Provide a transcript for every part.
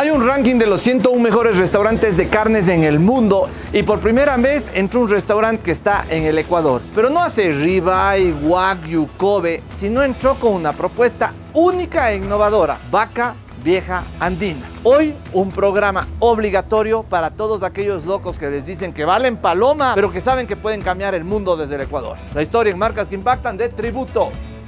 Hay un ranking de los 101 mejores restaurantes de carnes en el mundo y por primera vez entró un restaurante que está en el Ecuador. Pero no hace ribeye, wagyu, Kobe, sino entró con una propuesta única e innovadora: vaca vieja andina. Hoy un programa obligatorio para todos aquellos locos que les dicen que valen paloma, pero que saben que pueden cambiar el mundo desde el Ecuador. La historia en Marcas que Impactan de Tributo.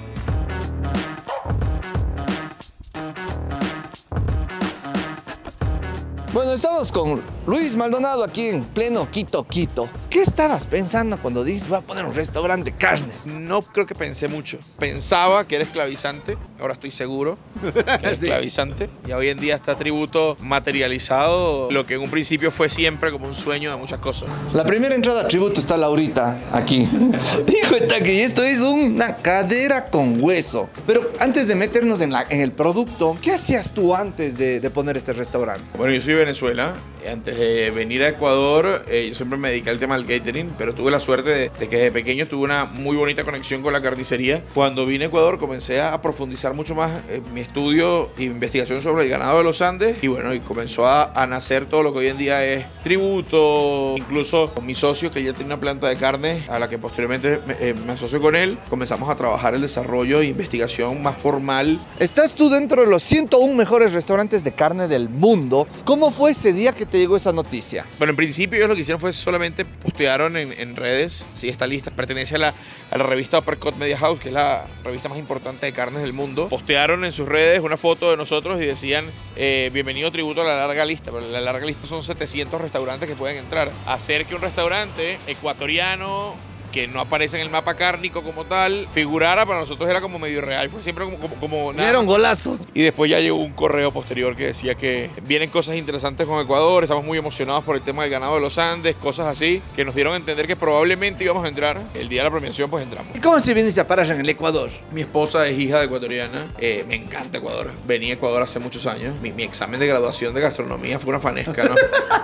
Bueno, estamos con Luis Maldonado aquí en pleno Quito. ¿Qué estabas pensando cuando dices voy a poner un restaurante de carnes? No creo que pensé mucho. Pensaba que era esclavizante, ahora estoy seguro que es esclavizante. Y hoy en día está Tributo materializado, lo que en un principio fue siempre como un sueño de muchas cosas. La primera entrada a Tributo está Laurita, aquí. Dijo que esto es una cadera con hueso. Pero antes de meternos en el producto, ¿qué hacías tú antes de poner este restaurante? Bueno, yo soy de Venezuela. Antes de venir a Ecuador, yo siempre me dediqué al tema del catering, pero tuve la suerte de que desde pequeño tuve una muy bonita conexión con la carnicería. Cuando vine a Ecuador comencé a profundizar mucho más mi estudio e investigación sobre el ganado de los Andes y bueno, y comenzó a nacer todo lo que hoy en día es Tributo. Incluso con mi socio, que ya tiene una planta de carne a la que posteriormente me asocio con él, comenzamos a trabajar el desarrollo e investigación más formal. Estás tú dentro de los 101 mejores restaurantes de carne del mundo. ¿Cómo fue ese día que te llegó esa noticia? Bueno, en principio ellos lo que hicieron fue solamente postearon en redes. Sí, esta lista pertenece a la revista Uppercut Media House, que es la revista más importante de carnes del mundo. Postearon en sus redes una foto de nosotros y decían bienvenido Tributo a la larga lista. Pero la larga lista son 700 restaurantes que pueden entrar. Hacer que un restaurante ecuatoriano que no aparece en el mapa cárnico como tal, figurara, para nosotros era como medio irreal, fue siempre como nada. Era un golazo. Y después ya llegó un correo posterior que decía que vienen cosas interesantes con Ecuador, estamos muy emocionados por el tema del ganado de los Andes, cosas así, que nos dieron a entender que probablemente íbamos a entrar. El día de la premiación pues entramos. ¿Y cómo se viniste a parar en el Ecuador? Mi esposa es hija de ecuatoriana, me encanta Ecuador, vení a Ecuador hace muchos años, mi examen de graduación de gastronomía fue una fanesca, ¿no?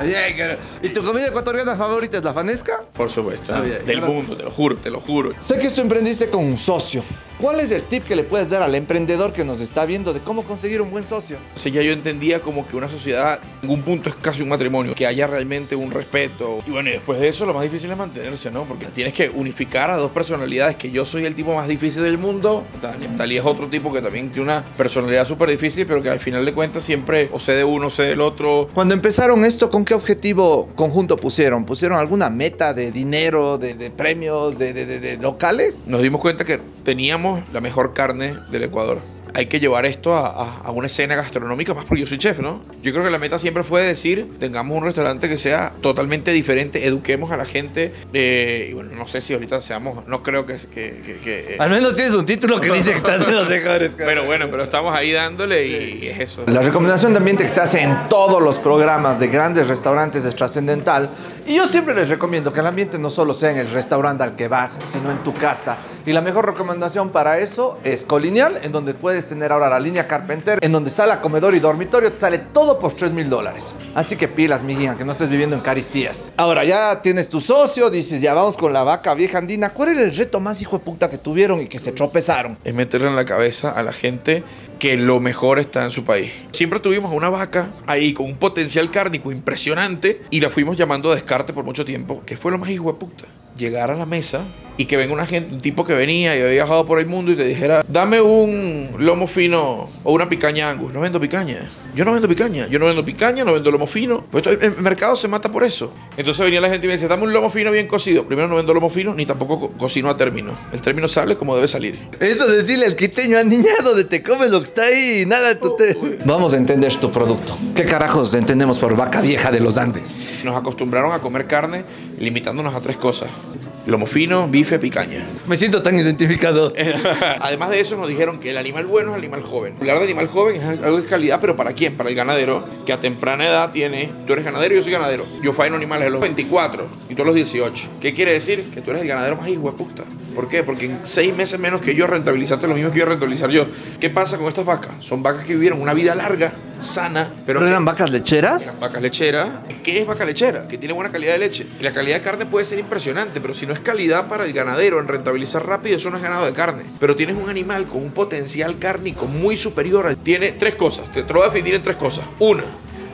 ¿Y tu comida ecuatoriana favorita es la fanesca? Por supuesto, del mundo, te lo juro. Sé que tú emprendiste con un socio. ¿Cuál es el tip que le puedes dar al emprendedor que nos está viendo de cómo conseguir un buen socio? Sí, ya yo entendía como que una sociedad en ningún punto es casi un matrimonio, que haya realmente un respeto. Y bueno, y después de eso lo más difícil es mantenerse, ¿no? Porque tienes que unificar a dos personalidades, que yo soy el tipo más difícil del mundo, Neftalí es otro tipo que también tiene una personalidad súper difícil, pero que al final de cuentas siempre o sé de uno o sé del otro. Cuando empezaron esto, ¿con qué objetivo conjunto pusieron? ¿Pusieron alguna meta de dinero, de premios, de locales? Nos dimos cuenta que teníamos la mejor carne del Ecuador. Hay que llevar esto a una escena gastronómica, más porque yo soy chef, ¿no? Yo creo que la meta siempre fue decir, tengamos un restaurante que sea totalmente diferente, eduquemos a la gente, y bueno, no sé si ahorita seamos, no creo que Al menos tienes un título que dice que estás en los mejores. Pero bueno, pero estamos ahí dándole y es eso. La recomendación de ambiente que se hace en todos los programas de grandes restaurantes es trascendental. Y yo siempre les recomiendo que el ambiente no solo sea en el restaurante al que vas, sino en tu casa. Y la mejor recomendación para eso es Colonial, en donde puedes tener ahora la línea Carpenter, en donde sala, comedor y dormitorio, te sale todo por $3,000. Así que pilas, mijita, que no estés viviendo en caristías. Ahora ya tienes tu socio, dices, ya vamos con la vaca vieja andina. ¿Cuál era el reto más hijo de puta que tuvieron y que se tropezaron? Es meterle en la cabeza a la gente que lo mejor está en su país. Siempre tuvimos una vaca ahí con un potencial cárnico impresionante y la fuimos llamando descarte por mucho tiempo, que fue lo más hijo de puta. Llegar a la mesa y que venga una gente, un tipo que venía y había viajado por el mundo y te dijera, dame un lomo fino o una picaña Angus. No vendo picaña. Yo no vendo picaña. Yo no vendo picaña, no vendo lomo fino. Pues el mercado se mata por eso. Entonces venía la gente y me decía, dame un lomo fino bien cocido. Primero, no vendo lomo fino ni tampoco cocino a término. El término sale como debe salir. Eso decirle al quiteño aniñado de te comes lo que está ahí, nada tú te... Vamos a entender tu producto. ¿Qué carajos entendemos por vaca vieja de los Andes? Nos acostumbraron a comer carne limitándonos a 3 cosas: lomo fino, bife, picaña. Me siento tan identificado. Además de eso nos dijeron que el animal bueno es el animal joven. Hablar de animal joven es algo de calidad, pero ¿para quién? Para el ganadero, que a temprana edad tiene, tú eres ganadero y yo soy ganadero. Yo faeno animales a los 24 y tú a los 18. ¿Qué quiere decir? Que tú eres el ganadero más hijo de puta. ¿Por qué? Porque en 6 meses menos que yo rentabilizaste lo mismo que yo rentabilizar yo. ¿Qué pasa con estas vacas? Son vacas que vivieron una vida larga, sana, ¿Pero eran vacas lecheras? Eran vacas lecheras. ¿Qué es vaca lechera? Que tiene buena calidad de leche. Y la calidad de carne puede ser impresionante, pero si no es calidad para el ganadero en rentabilizar rápido, eso no es ganado de carne. Pero tienes un animal con un potencial cárnico muy superior. Tiene 3 cosas. Te lo voy a definir en 3 cosas. Una,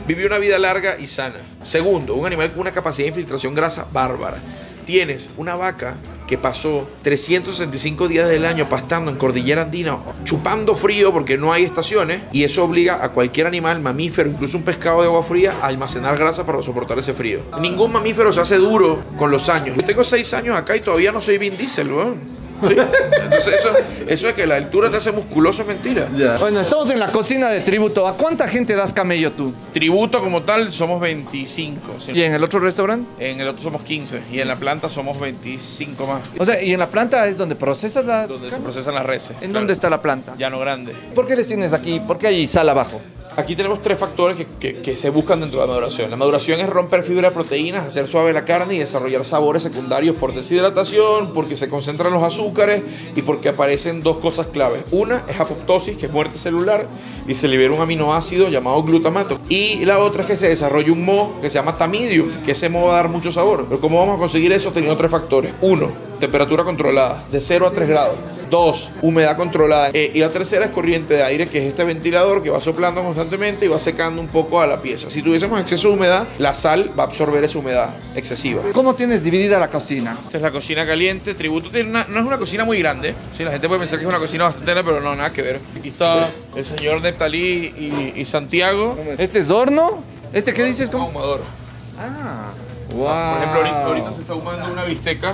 vive una vida larga y sana. Segundo, un animal con una capacidad de infiltración grasa bárbara. Tienes una vaca que pasó 365 días del año pastando en cordillera andina, chupando frío porque no hay estaciones, y eso obliga a cualquier animal, mamífero, incluso un pescado de agua fría, a almacenar grasa para soportar ese frío. Ningún mamífero se hace duro con los años. Yo tengo 6 años acá y todavía no soy Vin Diesel, weón. Sí. Entonces eso de que la altura te hace musculoso es mentira. Bueno, estamos en la cocina de Tributo. ¿A cuánta gente das camello tú? Tributo como tal somos 25. ¿Sí? ¿Y en el otro restaurante? En el otro somos 15 y en la planta somos 25 más. O sea, ¿y en la planta es donde procesas las Donde se carnes? procesan las reses. ¿En claro. dónde está la planta? Llano Grande. ¿Por qué les tienes aquí? ¿Por qué hay sal abajo? Aquí tenemos 3 factores que se buscan dentro de la maduración. La maduración es romper fibra de proteínas, hacer suave la carne y desarrollar sabores secundarios por deshidratación, porque se concentran los azúcares y porque aparecen 2 cosas claves. Una es apoptosis, que es muerte celular, y se libera un aminoácido llamado glutamato. Y la otra es que se desarrolla un moho que se llama tamidium, que ese moho va a dar mucho sabor. Pero ¿cómo vamos a conseguir eso? Teniendo 3 factores. 1, temperatura controlada, de 0 a 3 grados. 2, humedad controlada. Y la tercera es corriente de aire, que es este ventilador que va soplando constantemente y va secando un poco a la pieza. Si tuviésemos exceso de humedad, la sal va a absorber esa humedad excesiva. ¿Cómo tienes dividida la cocina? Esta es la cocina caliente. Tributo tiene no es una cocina muy grande. Sí, la gente puede pensar que es una cocina bastante grande, pero no, nada que ver. Aquí está el señor Neptalí y Santiago. ¿Este es horno? ¿Este qué dices? ¿Cómo? Ahumador. Ah, Por ejemplo, ahorita se está ahumando una bisteca.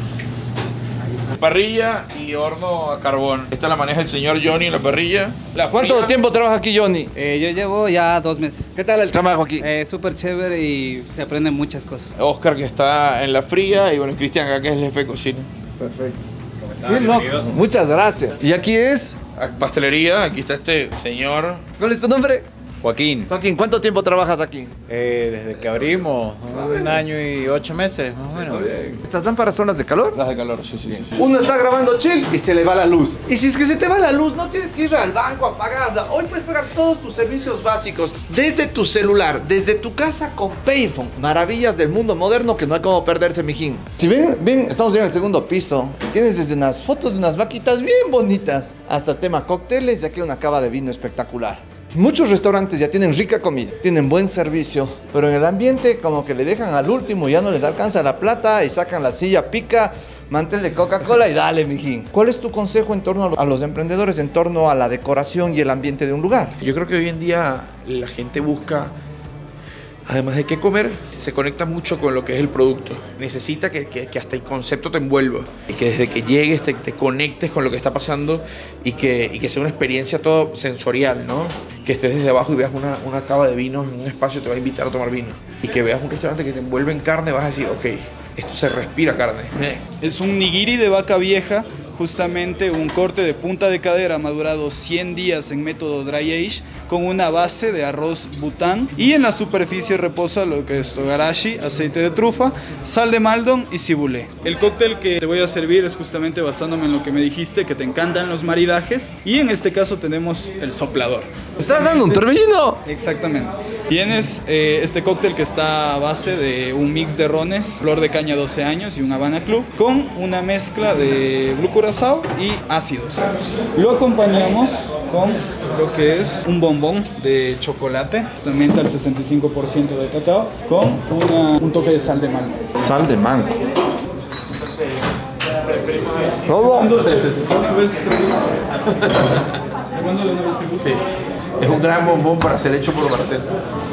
Parrilla y horno a carbón. Esta la maneja el señor Johnny en la parrilla. ¿Cuánto tiempo trabaja aquí, Johnny? Yo llevo ya 2 meses. ¿Qué tal el trabajo aquí? Súper chévere y se aprenden muchas cosas. Oscar, que está en la fría, y bueno, Cristian acá, que es el jefe de cocina. Perfecto. Bien loco. Muchas gracias. ¿Y aquí es? Pastelería, aquí está este señor. ¿Cuál es tu nombre? Joaquín, Joaquín, ¿cuánto tiempo trabajas aquí? desde que abrimos, 1 año y 8 meses, más o menos. ¿Estas lámparas son las de calor? Las de calor, sí. Uno está grabando chill y se le va la luz. Y si es que se te va la luz, no tienes que ir al banco a pagarla. Hoy puedes pagar todos tus servicios básicos desde tu celular, desde tu casa con Payphone. Maravillas del mundo moderno que no hay como perderse, mijín. Si ven, estamos ya en el segundo piso. Tienes desde unas fotos de unas vaquitas bien bonitas hasta tema cócteles y aquí una cava de vino espectacular. Muchos restaurantes ya tienen rica comida, tienen buen servicio, pero en el ambiente como que le dejan al último y ya no les alcanza la plata y sacan la silla pica, mantel de Coca-Cola y dale, mijín. ¿Cuál es tu consejo en torno a los emprendedores, en torno a la decoración y el ambiente de un lugar? Yo creo que hoy en día la gente busca, además de qué comer, se conecta mucho con lo que es el producto. Necesita que hasta el concepto te envuelva. Y que desde que llegues te conectes con lo que está pasando y que sea una experiencia todo sensorial, ¿no? Que estés desde abajo y veas una cava de vinos en un espacio, te va a invitar a tomar vino. Y que veas un restaurante que te envuelve en carne, vas a decir, ok, esto se respira carne. Es un nigiri de vaca vieja, justamente un corte de punta de cadera madurado 100 días en método dry age con una base de arroz bután y en la superficie reposa lo que es togarashi, aceite de trufa, sal de maldon y cibulé. El cóctel que te voy a servir es justamente basándome en lo que me dijiste, que te encantan los maridajes, y en este caso tenemos el soplador. ¿Estás dando un torbellino? Exactamente. Tienes este cóctel que está a base de un mix de rones, flor de caña 12 años y un Habana Club, con una mezcla de blue curazao y ácidos. Lo acompañamos con lo que es un bombón de chocolate, justamente al 65% de cacao, con un toque de sal de mango. Sal de mango. ¿Cómo? Sí. Es un gran bombón para ser hecho por bartenders.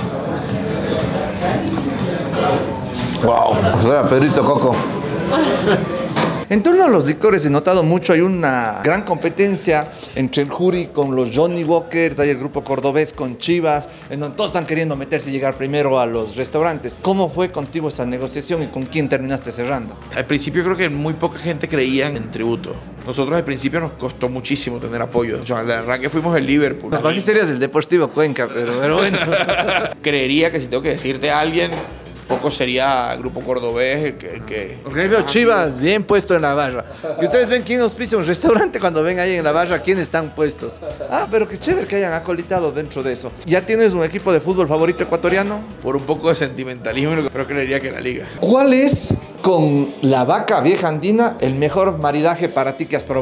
Wow, o sea, Pedrito Coco. En torno a los licores he notado mucho, hay una gran competencia entre el jury con los Johnny Walkers, hay el grupo cordobés con Chivas, en donde todos están queriendo meterse y llegar primero a los restaurantes. ¿Cómo fue contigo esa negociación y con quién terminaste cerrando? Al principio creo que muy poca gente creía en Tributo. Nosotros al principio nos costó muchísimo tener apoyo. O sea, al arranque fuimos el Liverpool. Aquí serías el Deportivo Cuenca, pero bueno. Creería que si tengo que decirte a alguien, poco sería Grupo Cordobés Porque ahí veo Chivas bien puesto en la barra. Y ustedes ven quién auspicia un restaurante cuando ven ahí en la barra quién están puestos. Ah, pero qué chévere que hayan acolitado dentro de eso. ¿Ya tienes un equipo de fútbol favorito ecuatoriano? Por un poco de sentimentalismo, pero creería que la liga. ¿Cuál es con la vaca vieja andina el mejor maridaje para ti que has probado?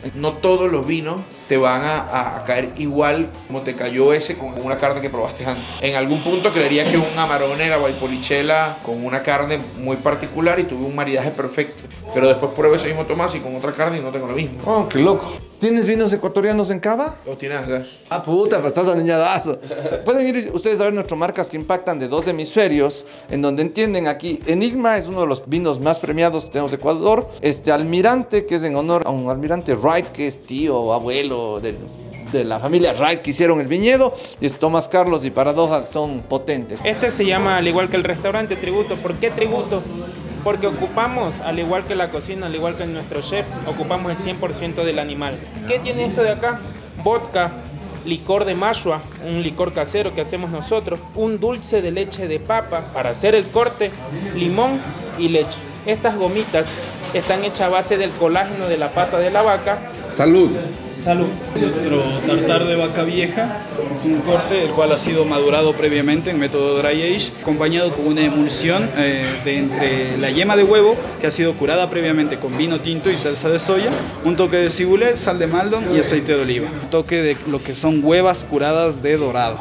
No todos los vinos te van a caer igual como te cayó ese con una carne que probaste antes. En algún punto creería que un Amarone, la Valpolicella, con una carne muy particular y tuve un maridaje perfecto. Pero después pruebo ese mismo Tomás y con otra carne y no tengo lo mismo. Oh, qué loco. ¿Tienes vinos ecuatorianos en Cava? ¿Lo tienes acá? Ah, puta, pues estás aniñadazo. Pueden ir ustedes a ver nuestras marcas que impactan de 2 hemisferios, en donde entienden aquí. Enigma es uno de los vinos más premiados que tenemos de Ecuador. Almirante, que es en honor a un almirante Wright, que es tío o abuelo de la familia Wright que hicieron el viñedo. Y es Tomás Carlos y Paradoja, que son potentes. Este se llama, al igual que el restaurante, tributo. ¿Por qué tributo? Porque ocupamos, al igual que la cocina, al igual que nuestro chef, ocupamos el 100% del animal. ¿Qué tiene esto de acá? Vodka, licor de mashua, un licor casero que hacemos nosotros, un dulce de leche de papa para hacer el corte, limón y leche. Estas gomitas están hechas a base del colágeno de la pata de la vaca. Salud. Salud. Nuestro tartar de vaca vieja es un corte el cual ha sido madurado previamente en método dry age, acompañado con una emulsión de entre la yema de huevo que ha sido curada previamente con vino tinto y salsa de soya, un toque de cibulé, sal de maldon y aceite de oliva, un toque de lo que son huevas curadas de dorado.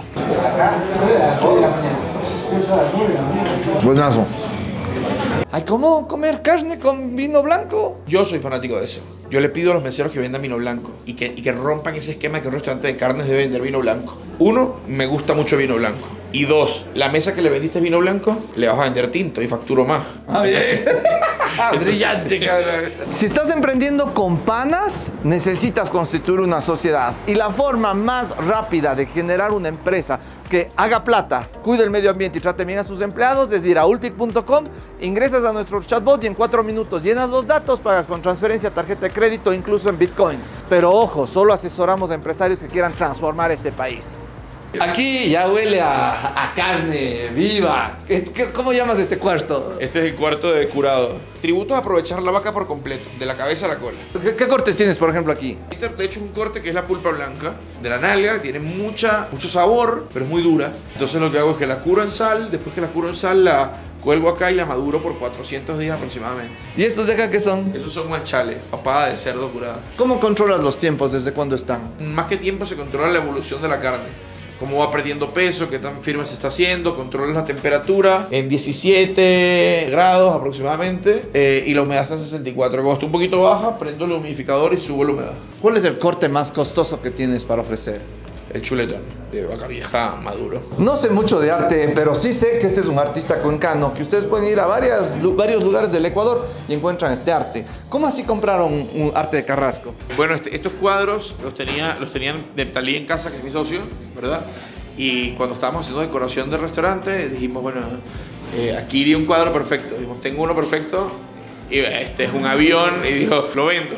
Buenazo. Ay, ¿cómo comer carne con vino blanco? Yo soy fanático de eso. Yo le pido a los meseros que vendan vino blanco y que rompan ese esquema de que un restaurante de carnes debe vender vino blanco. 1, me gusta mucho el vino blanco. Y 2, la mesa que le vendiste vino blanco, le vas a vender tinto y facturo más. Ah, bien. Brillante, cabrón. Si estás emprendiendo con panas, necesitas constituir una sociedad. Y la forma más rápida de generar una empresa que haga plata, cuide el medio ambiente y trate bien a sus empleados es ir a ulpic.com, ingresas a nuestro chatbot y en 4 minutos llenas los datos, pagas con transferencia, tarjeta de crédito, incluso en bitcoins. Pero ojo, solo asesoramos a empresarios que quieran transformar este país. Aquí ya huele a carne viva. ¿Cómo llamas este cuarto? Este es el cuarto de curado. Tributo a aprovechar la vaca por completo, de la cabeza a la cola. ¿Qué cortes tienes, por ejemplo, aquí? Este, de hecho, es un corte que es la pulpa blanca de la nalga, tiene mucho sabor, pero es muy dura. Entonces lo que hago es que la curo en sal, después que la curo en sal la cuelgo acá y la maduro por 400 días aproximadamente. ¿Y estos de acá qué son? Esos son guanchales, papada de cerdo curada. ¿Cómo controlas los tiempos? ¿Desde cuándo están? Más que tiempo se controla la evolución de la carne. Cómo va perdiendo peso, qué tan firme se está haciendo, controlas la temperatura en 17 grados aproximadamente y la humedad está en 64. Cuando está un poquito baja, prendo el humidificador y subo la humedad. ¿Cuál es el corte más costoso que tienes para ofrecer? El chuletón de vaca vieja maduro. No sé mucho de arte, pero sí sé que este es un artista cuencano, que ustedes pueden ir a varios lugares del Ecuador y encuentran este arte. ¿Cómo así compraron un arte de Carrasco? Bueno, estos cuadros los tenían Neptalí en casa, que es mi socio, ¿verdad? Y cuando estábamos haciendo decoración del restaurante, dijimos, bueno, aquí iría un cuadro perfecto. Dijimos, tengo uno perfecto. Y este es un avión y dijo, lo vendo.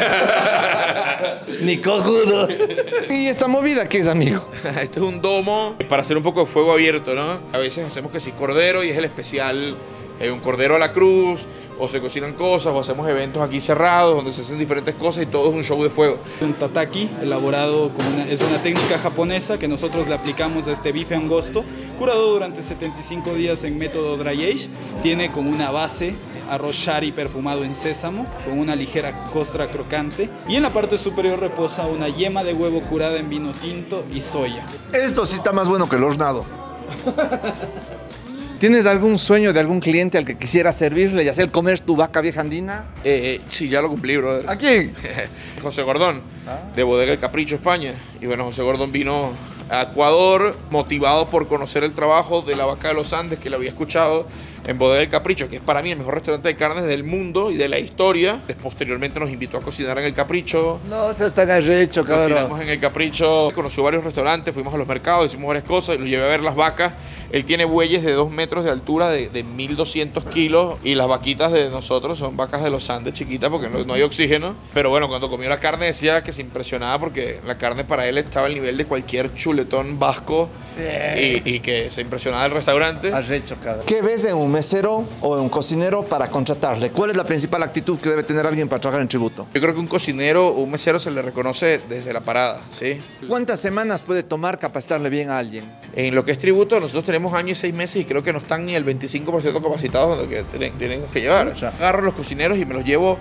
Ni cojudo. ¿Y esta movida qué es, amigo? Esto es un domo para hacer un poco de fuego abierto, ¿no? A veces hacemos que sí cordero y es el especial, que hay un cordero a la cruz, o se cocinan cosas, o hacemos eventos aquí cerrados donde se hacen diferentes cosas y todo es un show de fuego. Un tataki elaborado es una técnica japonesa que nosotros le aplicamos a este bife angosto, curado durante 75 días en método dry age. Tiene como una base arroz shari perfumado en sésamo con una ligera costra crocante y en la parte superior reposa una yema de huevo curada en vino tinto y soya. Esto sí está más bueno que el hornado. ¿Tienes algún sueño de algún cliente al que quisieras servirle y hacer comer tu vaca vieja andina? Sí, ya lo cumplí, brother. ¿A quién? José Gordón, de Bodega El Capricho, España. Y bueno, José Gordón vino a Ecuador motivado por conocer el trabajo de la vaca de los Andes, que lo había escuchado en Bodega El Capricho, que es para mí el mejor restaurante de carnes del mundo y de la historia. Posteriormente nos invitó a cocinar en El Capricho. No, se está arrecho, cabrón. Cocinamos en El Capricho, conoció varios restaurantes, fuimos a los mercados, hicimos varias cosas, lo llevé a ver las vacas. Él tiene bueyes de 2 metros de altura, de 1200 kilos, y las vaquitas de nosotros son vacas de los Andes chiquitas porque no hay oxígeno. Pero bueno, cuando comió la carne decía que se impresionaba porque la carne para él estaba al nivel de cualquier chuletón vasco y que se impresionaba del restaurante. Arrecho, cabrón. ¿Qué ves en un mesero o en un cocinero para contratarle? ¿Cuál es la principal actitud que debe tener alguien para trabajar en tributo? Yo creo que un cocinero o un mesero se le reconoce desde la parada, ¿sí? ¿Cuántas semanas puede tomar capacitarle bien a alguien? En lo que es tributo, nosotros tenemos año y 6 meses y creo que no están ni el 25% capacitados de lo que tienen que llevar. Agarro los cocineros y me los llevo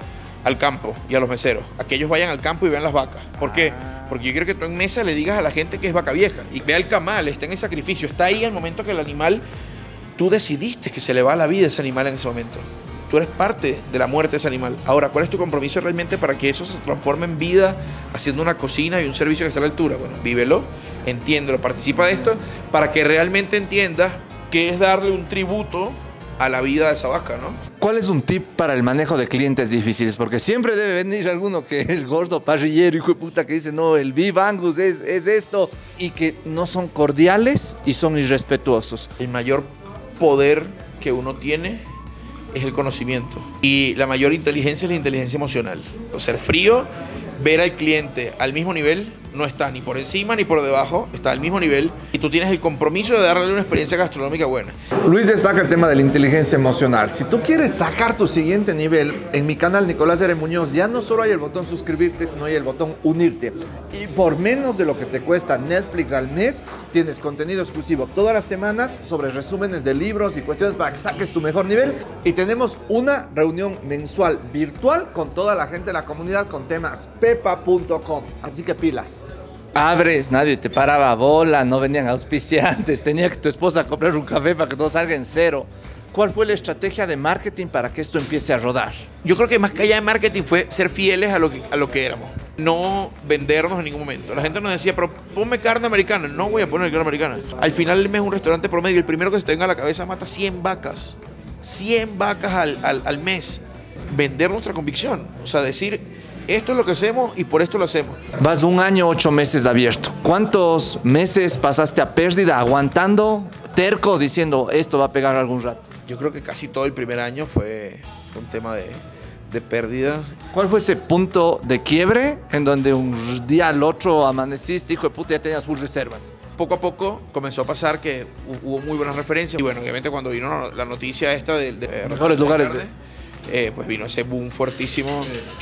al campo y a los meseros, a que ellos vayan al campo y vean las vacas. ¿Por qué? Porque yo quiero que tú en mesa le digas a la gente que es vaca vieja y vea el camal, está en el sacrificio, está ahí al momento que el animal, tú decidiste que se le va la vida a ese animal en ese momento. Tú eres parte de la muerte de ese animal. Ahora, ¿cuál es tu compromiso realmente para que eso se transforme en vida haciendo una cocina y un servicio que esté a la altura? Bueno, vívelo, entiéndelo, participa de esto para que realmente entiendas qué es darle un tributo a la vida de esa vaca, ¿no? ¿Cuál es un tip para el manejo de clientes difíciles? Porque siempre debe venir alguno que es el gordo parrillero, hijo de puta, que dice, no, el beef Angus es esto, y que no son cordiales y son irrespetuosos. El mayor poder que uno tiene es el conocimiento. Y la mayor inteligencia es la inteligencia emocional. O ser frío, ver al cliente al mismo nivel, no está ni por encima ni por debajo, está al mismo nivel y tú tienes el compromiso de darle una experiencia gastronómica buena. Luis destaca el tema de la inteligencia emocional. Si tú quieres sacar tu siguiente nivel, en mi canal Nicolás R. Muñoz ya no solo hay el botón suscribirte, sino hay el botón unirte. Y por menos de lo que te cuesta Netflix al mes, tienes contenido exclusivo todas las semanas sobre resúmenes de libros y cuestiones para que saques tu mejor nivel. Y tenemos una reunión mensual virtual con toda la gente de la comunidad con temas pepa.com. Así que pilas. Abres, nadie te paraba bola, no venían auspiciantes, tenía que tu esposa comprar un café para que todo salga en cero. ¿Cuál fue la estrategia de marketing para que esto empiece a rodar? Yo creo que más que allá de marketing fue ser fieles a lo que éramos. No vendernos en ningún momento. La gente nos decía, pero ponme carne americana. No voy a poner carne americana. Al final del mes un restaurante promedio, el primero que se tenga a la cabeza mata 100 vacas. 100 vacas al mes. Vender nuestra convicción. O sea, decir, esto es lo que hacemos y por esto lo hacemos. Vas 1 año, 8 meses abierto. ¿Cuántos meses pasaste a pérdida aguantando, terco, diciendo esto va a pegar algún rato? Yo creo que casi todo el primer año fue un tema de pérdida. ¿Cuál fue ese punto de quiebre en donde un día al otro amaneciste, hijo de puta, ya tenías full reservas? Poco a poco comenzó a pasar que hubo muy buenas referencias. Y bueno, obviamente cuando vino la noticia esta de mejores lugares pues vino ese boom fuertísimo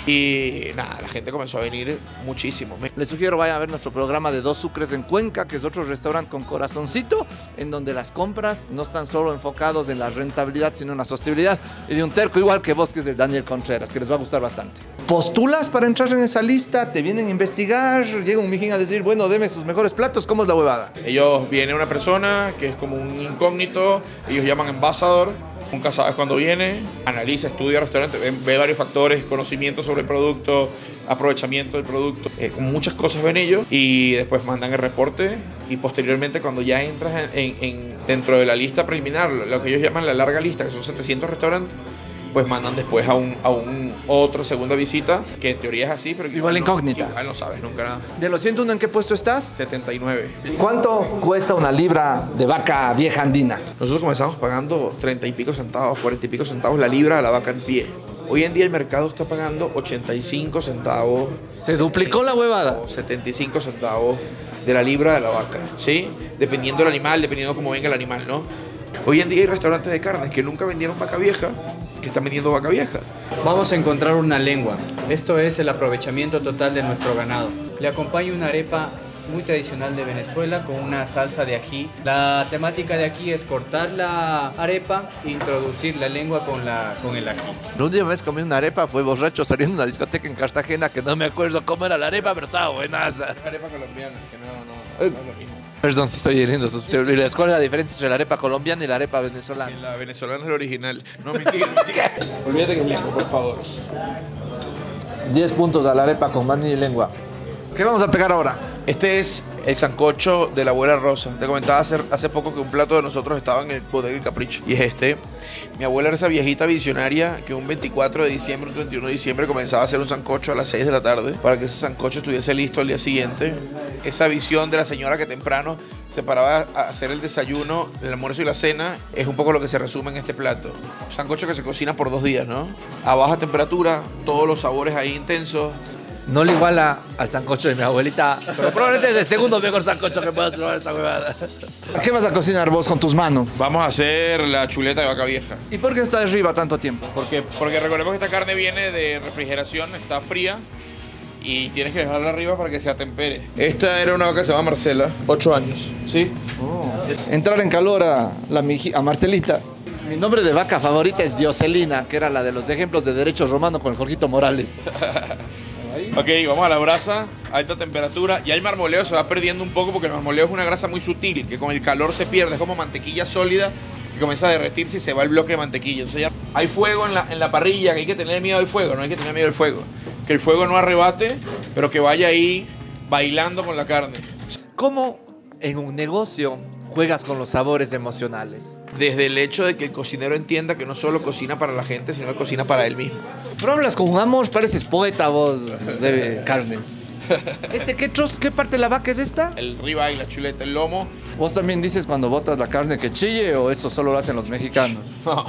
y nada, la gente comenzó a venir muchísimo. Les sugiero vayan a ver nuestro programa de 2 Sucres en Cuenca, que es otro restaurante con corazoncito, en donde las compras no están solo enfocados en la rentabilidad, sino en la sostenibilidad, y de un terco igual que vos, que es el Daniel Contreras, que les va a gustar bastante. ¿Postulas para entrar en esa lista? ¿Te vienen a investigar? ¿Llega un mijín a decir, bueno, deme sus mejores platos? ¿Cómo es la huevada? Ellos, viene una persona que es como un incógnito, ellos llaman embajador. Nunca sabes cuándo viene, analiza, estudia el restaurante, ve varios factores, conocimiento sobre el producto, aprovechamiento del producto, con muchas cosas ven ellos y después mandan el reporte y posteriormente cuando ya entras dentro de la lista preliminar, lo que ellos llaman la larga lista, que son 700 restaurantes, pues mandan después a un otro segunda visita, que en teoría es así, pero igual incógnita. Igual no sabes nunca nada. De los 101, ¿en qué puesto estás? 79. ¿Cuánto cuesta una libra de vaca vieja andina? Nosotros comenzamos pagando 30 y pico centavos, 40 y pico centavos la libra de la vaca en pie. Hoy en día el mercado está pagando 85 centavos. Se duplicó la huevada. 75 centavos de la libra de la vaca, ¿sí? Dependiendo del animal, dependiendo cómo venga el animal, ¿no? Hoy en día hay restaurantes de carnes que nunca vendieron vaca vieja, que están vendiendo vaca vieja. Vamos a encontrar una lengua. Esto es el aprovechamiento total de nuestro ganado. Le acompaña una arepa muy tradicional de Venezuela con una salsa de ají. La temática de aquí es cortar la arepa e introducir la lengua con el ají. La última vez comí una arepa fue borracho saliendo de una discoteca en Cartagena, que no me acuerdo cómo era la arepa, pero estaba buenaza. Arepa colombiana, que no es lo mismo. Perdón si estoy hiriendo sus teorías. ¿Cuál es la diferencia entre la arepa colombiana y la arepa venezolana? La venezolana es la original. No, mentira. Olvídate que es lengua, por favor. 10 puntos a la arepa con maní y lengua. ¿Qué vamos a pegar ahora? Este es el sancocho de la abuela Rosa. Te comentaba hace poco que un plato de nosotros estaba en el Bodega El Capricho. Y es este. Mi abuela era esa viejita visionaria que un 24 de diciembre, un 31 de diciembre comenzaba a hacer un sancocho a las 6 de la tarde para que ese sancocho estuviese listo al día siguiente. Esa visión de la señora que temprano se paraba a hacer el desayuno, el almuerzo y la cena es un poco lo que se resume en este plato. Un sancocho que se cocina por 2 días, ¿no? A baja temperatura, todos los sabores ahí intensos. No le iguala al sancocho de mi abuelita, pero probablemente es el segundo mejor sancocho que puedas probar esta huevada. ¿Qué vas a cocinar vos con tus manos? Vamos a hacer la chuleta de vaca vieja. ¿Y por qué está arriba tanto tiempo? Porque recordemos que esta carne viene de refrigeración, está fría y tienes que dejarla arriba para que se atempere. Esta era una vaca que se llama Marcela, 8 años, ¿sí? Entrar en calor a Marcelita. Mi nombre de vaca favorita es Dioselina, que era la de los ejemplos de derechos romanos con el Jorgito Morales. Ok, vamos a la brasa a alta temperatura. Ya el marmoleo se va perdiendo un poco porque el marmoleo es una grasa muy sutil que con el calor se pierde. Es como mantequilla sólida que comienza a derretirse y se va el bloque de mantequilla. Entonces ya hay fuego en la parrilla, que hay que tener miedo al fuego. No hay que tener miedo al fuego. Que el fuego no arrebate, pero que vaya ahí bailando con la carne. ¿Cómo en un negocio juegas con los sabores emocionales? Desde el hecho de que el cocinero entienda que no solo cocina para la gente, sino que cocina para él mismo. Pero hablas con amor, pareces poeta vos de carne. ¿Qué parte de la vaca es esta? El ribeye, la chuleta, el lomo. ¿Vos también dices cuando botas la carne que chille o eso solo lo hacen los mexicanos?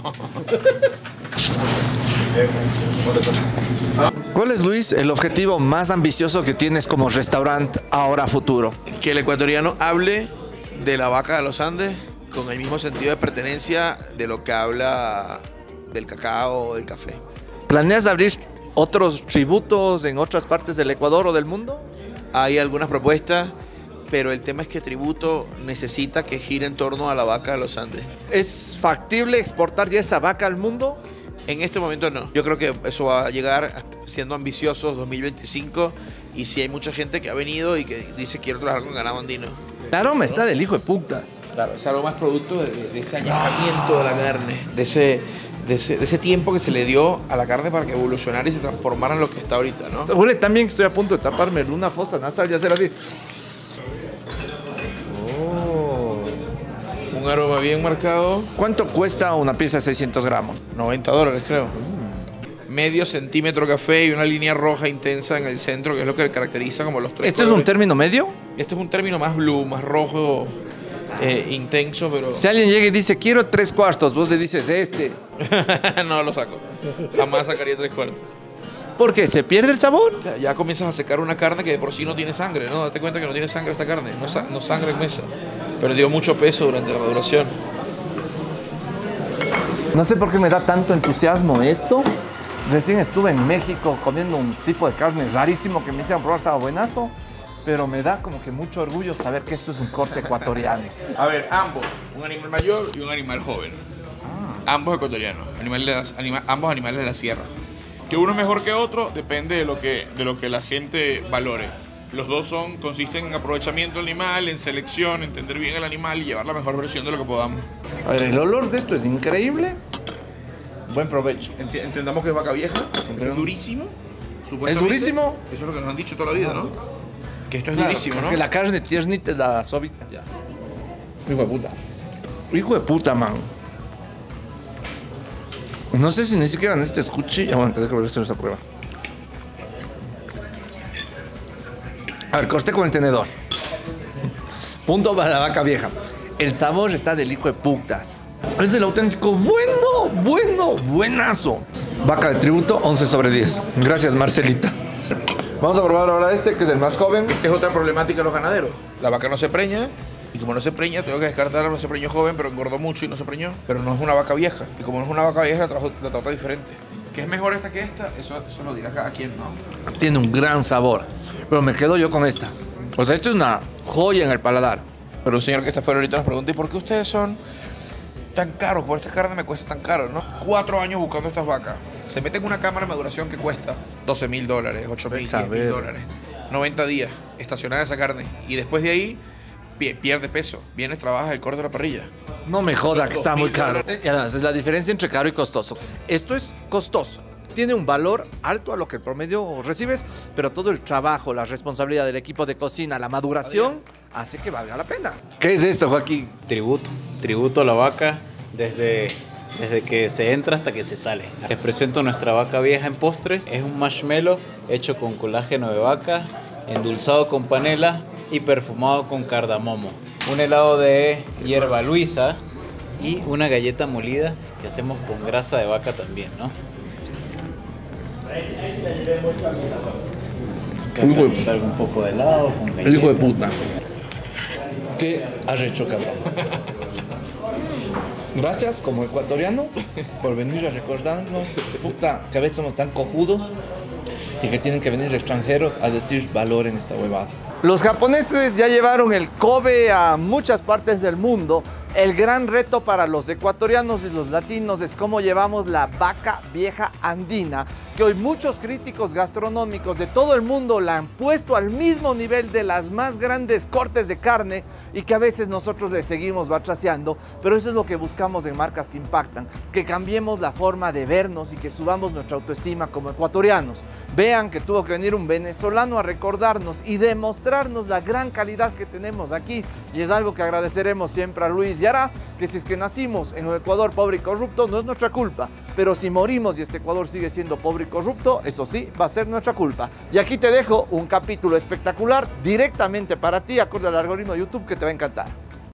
¿Cuál es, Luis, el objetivo más ambicioso que tienes como restaurante ahora a futuro? Que el ecuatoriano hable de la vaca de los Andes con el mismo sentido de pertenencia de lo que habla del cacao o del café. ¿Planeas abrir otros tributos en otras partes del Ecuador o del mundo? Hay algunas propuestas, pero el tema es que tributo necesita que gire en torno a la vaca de los Andes. ¿Es factible exportar ya esa vaca al mundo? En este momento no. Yo creo que eso va a llegar siendo ambiciosos 2025 y sí hay mucha gente que ha venido y que dice quiero trabajar con ganado andino. El aroma está del hijo de putas. Claro, ese aroma es producto de ese añejamiento de la carne, de ese tiempo que se le dio a la carne para que evolucionara y se transformara en lo que está ahorita, ¿no? Huele tan bien que estoy a punto de taparme una fosa nasal y hacer así. Un aroma bien marcado. ¿Cuánto cuesta una pieza de 600 gramos? $90, creo. Medio centímetro café y una línea roja intensa en el centro, que es lo que caracteriza como los tres ¿Esto es un colores. término medio? Este es un término más blue, más rojo, intenso, pero... Si alguien llega y dice, quiero 3/4, vos le dices este. No lo saco. Jamás sacaría 3/4. ¿Por qué? ¿Se pierde el sabor? Ya comienzas a secar una carne que de por sí no tiene sangre, ¿no? Date cuenta que no tiene sangre esta carne, no sangra en mesa. Perdió mucho peso durante la maduración. No sé por qué me da tanto entusiasmo esto. Recién estuve en México comiendo un tipo de carne rarísimo que me hicieron probar, estaba buenazo. Pero me da como que mucho orgullo saber que esto es un corte ecuatoriano. A ver, ambos, un animal mayor y un animal joven. Ambos ecuatorianos, ambos animales de la sierra. Que uno es mejor que otro depende de lo que la gente valore. Los dos consisten en aprovechamiento del animal, en selección, entender bien el animal y llevar la mejor versión de lo que podamos. A ver, el olor de esto es increíble. Buen provecho. Entendamos que es vaca vieja, es durísimo. ¿Es durísimo? Eso es lo que nos han dicho toda la vida, ¿no? Que esto es durísimo, ¿no? Que la carne tiernita es la suavita. Ya. Hijo de puta. Hijo de puta, man. No sé si ni siquiera en este escuche. Ya bueno, te dejo ver esto en esta prueba. A ver, corté con el tenedor. Punto para la vaca vieja. El sabor está del hijo de putas. Es el auténtico buenazo. Vaca de tributo, 11/10. Gracias, Marcelita. Vamos a probar ahora este, que es el más joven. Esta es otra problemática de los ganaderos. La vaca no se preña, y como no se preña, tengo que descartarla, no se preñó joven, pero engordó mucho y no se preñó. Pero no es una vaca vieja. Y como no es una vaca vieja, la trata diferente. ¿Qué es mejor esta que esta? Eso lo dirá cada quien, ¿no? Tiene un gran sabor. Pero me quedo yo con esta. O sea, esto es una joya en el paladar. Pero un señor que está fuera ahorita nos pregunta, ¿y por qué ustedes son tan caros? ¿Por esta carne me cuesta tan caro, no? 4 años buscando estas vacas. Se mete en una cámara de maduración que cuesta $12,000, $8,000, $10,000. 90 días estacionada esa carne. Y después de ahí pierde peso. Vienes, trabajas el corte de la parrilla. No me joda que está muy caro. Y además es la diferencia entre caro y costoso. Esto es costoso. Tiene un valor alto a lo que el promedio recibes, pero todo el trabajo, la responsabilidad del equipo de cocina, la maduración, hace que valga la pena. ¿Qué es esto, Joaquín? Tributo a la vaca desde que se entra hasta que se sale. Les presento nuestra vaca vieja en postre. Es un marshmallow hecho con colágeno de vaca, endulzado con panela y perfumado con cardamomo. Un helado de hierba luisa y una galleta molida que hacemos con grasa de vaca también, ¿no? Hijo de puta. Un poco de helado con galleta. El hijo de puta. ¿Qué has hecho, cabrón? Gracias, como ecuatoriano, por venir a recordarnos, puta, que a veces somos tan cojudos y que tienen que venir extranjeros a decir valor en esta huevada. Los japoneses ya llevaron el Kobe a muchas partes del mundo El gran reto para los ecuatorianos y los latinos es cómo llevamos la vaca vieja andina, que hoy muchos críticos gastronómicos de todo el mundo la han puesto al mismo nivel de las más grandes cortes de carne y que a veces nosotros le seguimos batraceando, pero eso es lo que buscamos en Marcas que Impactan, que cambiemos la forma de vernos y que subamos nuestra autoestima como ecuatorianos. Vean que tuvo que venir un venezolano a recordarnos y demostrarnos la gran calidad que tenemos aquí, y es algo que agradeceremos siempre a Luis y hará que si es que nacimos en un Ecuador pobre y corrupto no es nuestra culpa, pero si morimos y este Ecuador sigue siendo pobre y corrupto, eso sí, va a ser nuestra culpa. Y aquí te dejo un capítulo espectacular directamente para ti, acorde al algoritmo de YouTube, que te va a encantar.